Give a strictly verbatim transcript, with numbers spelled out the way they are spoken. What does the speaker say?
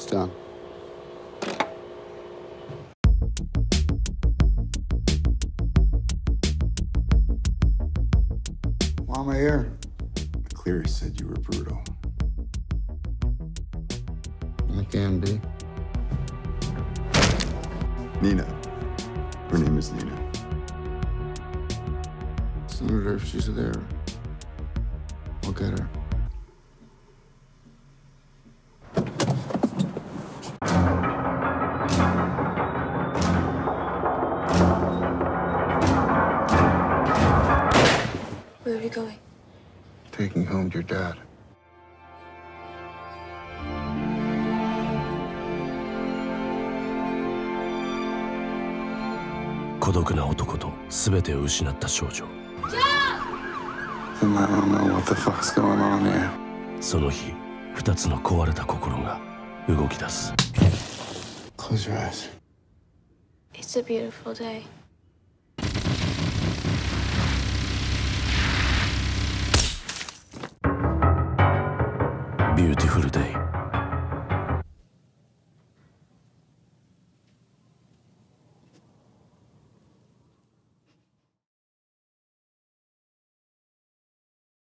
It's done. Why am I here? Cleary said you were brutal. I can be. Nina. Her name is Nina. Senator, if she's there, I'll get her. Where are we going? Taking home your dad. 孤独な男と全てを失った少女。 And I don't know what the fuck's going on here. その日、二つの壊れた心が動き出す。 Close your eyes. It's a beautiful day. Beautiful day.